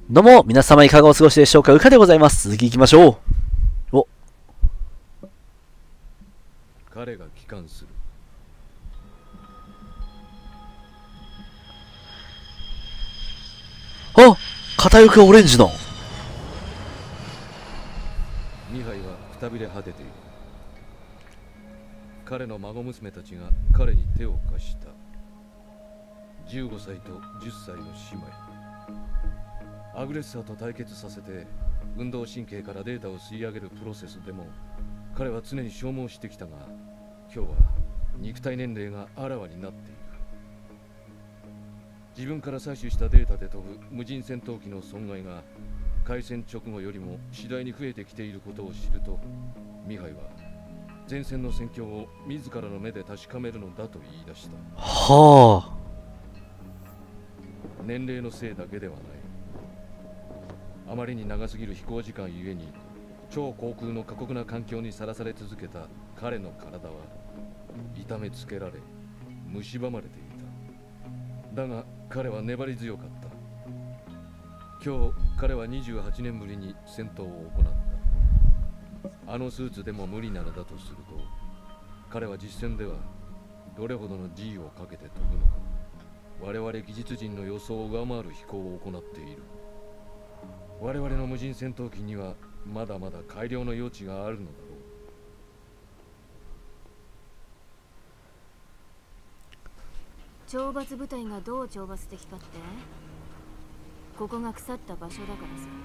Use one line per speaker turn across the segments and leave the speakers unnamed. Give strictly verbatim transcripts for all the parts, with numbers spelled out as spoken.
どうも、皆様いかがお過ごしでしょうか。うかでございます。続き行きましょう。お。
彼が帰還する。
あ、片翼オレンジの。
ミハイはくたびれ果てている。彼の孫娘たちが彼に手を貸した。じゅうごさいとじゅっさいの姉妹。アグレッサーと対決させて運動神経からデータを吸い上げるプロセスでも彼は常に消耗してきたが、今日は肉体年齢があらわになっている。自分から採取したデータで飛ぶ無人戦闘機の損害が開戦直後よりも次第に増えてきていることを知ると、ミハイは前線の戦況を自らの目で確かめるのだと言い出した。
はあ。
年齢のせいだけではない。あまりに長すぎる飛行時間ゆえに超航空の過酷な環境にさらされ続けた彼の体は痛めつけられ蝕まれていた。だが彼は粘り強かった。今日彼はにじゅうはちねんぶりに戦闘を行った。あのスーツでも無理なのだとすると、彼は実戦ではどれほどの G をかけて飛ぶのか。我々技術人の予想を上回る飛行を行っている。我々の無人戦闘機にはまだまだ改良の余地があるのだろ
う。懲罰部隊がどう懲罰的かって、ここが腐った場所だからさ。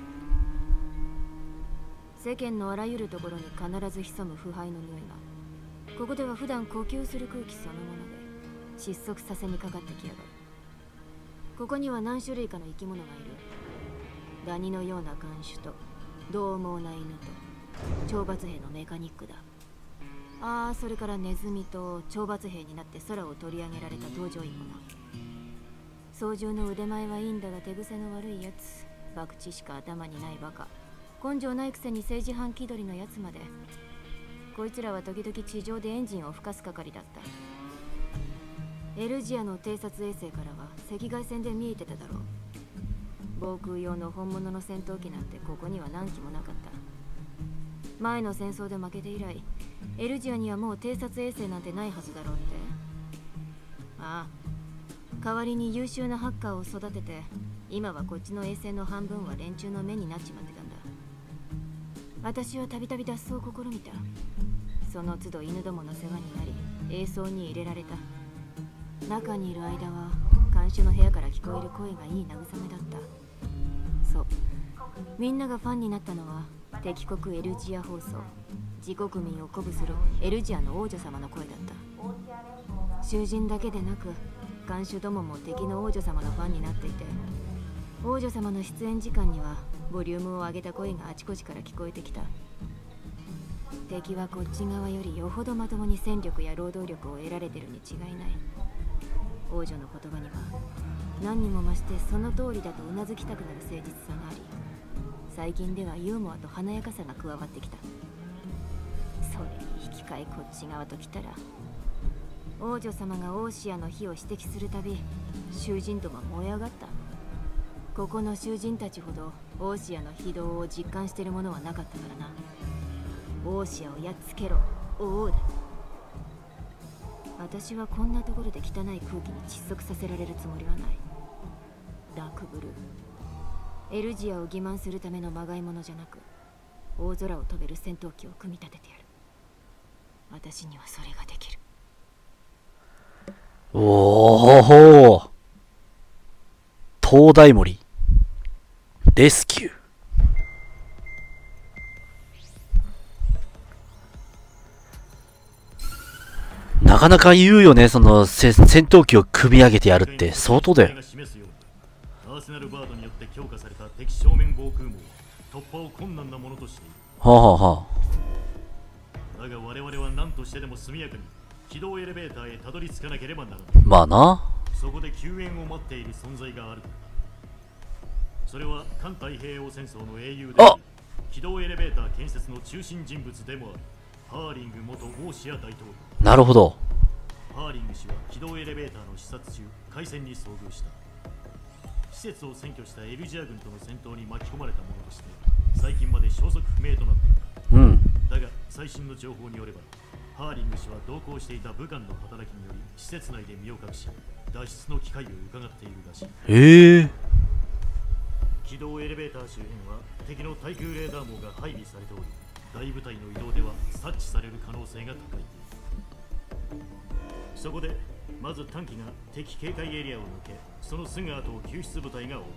世間のあらゆるところに必ず潜む腐敗の匂いが、ここでは普段呼吸する空気そのもので窒息させにかかってきやがる。ここには何種類かの生き物がいる。ダニのような看守と獰猛な犬と懲罰兵のメカニックだ。ああ、それからネズミと懲罰兵になって空を取り上げられた搭乗員もな。操縦の腕前はいいんだが手癖の悪いやつ、博打しか頭にないバカ、根性ないくせに政治犯気取りのやつまで。こいつらは時々地上でエンジンを吹かす係だった。エルジアの偵察衛星からは赤外線で見えてただろう。防空用の本物の戦闘機なんてここには何機もなかった。前の戦争で負けて以来、エルジアにはもう偵察衛星なんてないはずだろうって。ああ、代わりに優秀なハッカーを育てて、今はこっちの衛星の半分は連中の目になっちまってたんだ。私はたびたび脱走を試みた。その都度犬どもの世話になり、衛装に入れられた。中にいる間は看守の部屋から聞こえる声がいい慰めだった。そう、みんながファンになったのは敵国エルジア放送、自国民を鼓舞するエルジアの王女様の声だった。囚人だけでなく看守どもも敵の王女様のファンになっていて、王女様の出演時間にはボリュームを上げた声があちこちから聞こえてきた。敵はこっち側よりよほどまともに戦力や労働力を得られてるに違いない。王女の言葉には何にも増してその通りだとうなずきたくなる誠実さがあり、最近ではユーモアと華やかさが加わってきた。それに引き換えこっち側ときたら、王女様がオーシアの火を指摘するたび囚人ども燃え上がった。ここの囚人たちほどオーシアの非道を実感しているものはなかったからな。オーシアをやっつけろ、王だ。私はこんなところで汚い空気に窒息させられるつもりはない。ダークブルー、エルジアを欺瞞するためのまがいものじゃなく、大空を飛べる戦闘機を組み立ててやる。私にはそれができる。
おお、灯台森レスキュー。なかなか言うよね、その戦闘機を組み上げてやるって相当だよ。
アーセナルバードによって強化された敵正面防空網、突破を困難なものとしている。
はあはあは
あ。だが我々は何としてでも速やかに軌道エレベーターへたどり着かなければならない。
まあな。
そこで救援を待っている存在がある。それは環太平洋戦争の英雄であり、軌道エレベーター建設の中心人物でもあるハーリング元オーシア大統領。
なるほど。
ハーリング氏は軌道エレベーターの視察中、海戦に遭遇した。 施設を占拠したエルジア軍との戦闘に巻き込まれたものとして最近まで消息不明となっている。
うん。
だが最新の情報によればハーリング氏は同行していた武官の働きにより施設内で身を隠し脱出の機会を伺っているらしい。
へえ。
軌道エレベーター周辺は敵の対空レーダー網が配備されており大部隊の移動では察知される可能性が高い。そこでまず短機が敵警戒エリアを抜けそのすぐ後を救出部隊が追う。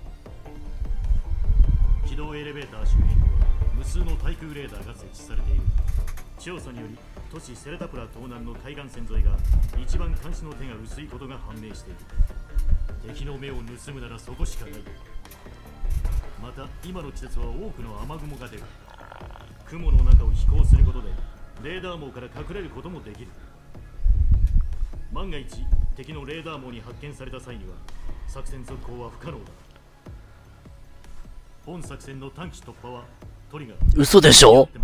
軌道エレベーター周辺には無数の対空レーダーが設置されている。調査により都市セレタプラ東南の海岸線沿いが一番監視の手が薄いことが判明している。敵の目を盗むならそこしかない。また今の季節は多くの雨雲が出る。雲の中を飛行することでレーダー網から隠れることもできる。万が一敵のレーダー網に発見された際には作戦続行は不可能だ。本作戦の短期突破はトリガー。
嘘でしょ。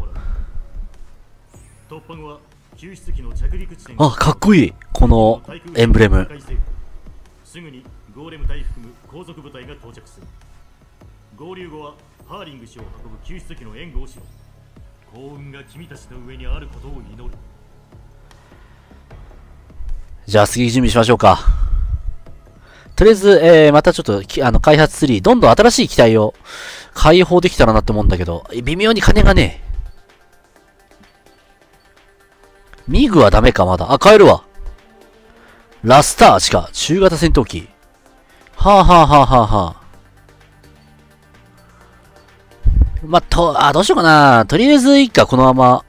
突破後は救出機の着陸地点。
あ、かっこいい。このエンブレム。
すぐにゴーレム隊含む後続部隊が到着する。合流後はハーリング氏を運ぶ救出機の援護をしろ。幸運が君たちの上にあることを祈る。
じゃあ次準備しましょうか。とりあえず、えー、またちょっときあの開発ツリーどんどん新しい機体を開放できたらなって思うんだけど微妙に金がねえ。ミグはダメか、まだ。あ、買えるわ。ラスターチか。中型戦闘機。はあはあはあはあはあ。まあ、と、あ、どうしようかな。とりあえずいいか、このまま。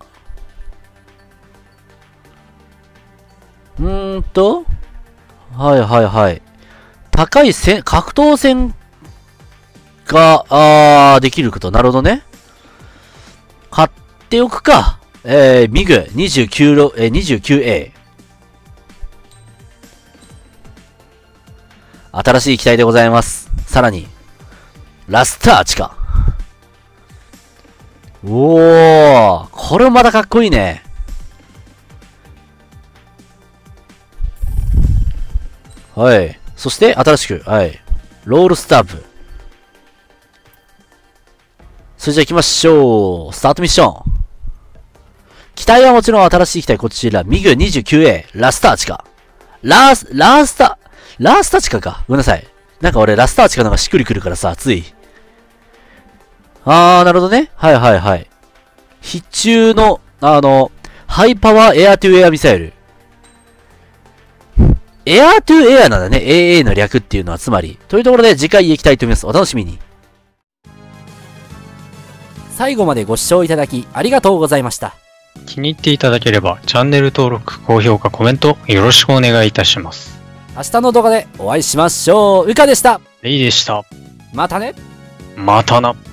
うーんと。はいはいはい。高い戦、格闘戦が、あー、できること。なるほどね。買っておくか。えー、ミグにじゅうきゅう、えー、にじゅうきゅうエー。新しい機体でございます。さらに、ラスターチか。おー、これもまたかっこいいね。はい。そして、新しく、はい。ロールスターブ。それじゃ行きましょう。スタートミッション。機体はもちろん新しい機体、こちら、ミグにじゅうきゅうエー、ラスターチカ。ラース、ラースタ、ラースタチカか。ごめんなさい。なんか俺、ラスターチカの方がしっくりくるからさ、つい。あー、なるほどね。はいはいはい。必中の、あの、ハイパワーエアトゥエアミサイル。エアトゥエアなんだね。エーエー の略っていうのは、つまり。というところで、次回行きたいと思います。お楽しみに。最後までご視聴いただき、ありがとうございました。
気に入っていただければ、チャンネル登録、高評価、コメント、よろしくお願いいたします。
明日の動画でお会いしましょう。うかでした。
レイでした。
またね。
またな。